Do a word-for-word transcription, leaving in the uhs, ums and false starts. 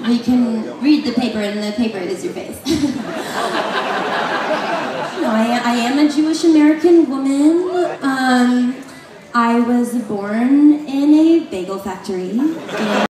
You can read the paper, and the paper is your face. No, I, I am a Jewish American woman. Um, I was born in a bagel factory.